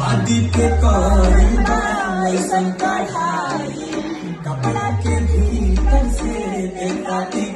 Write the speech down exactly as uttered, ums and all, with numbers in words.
बादी के कौन कढ़ाई कपड़ा के भीतर से देखा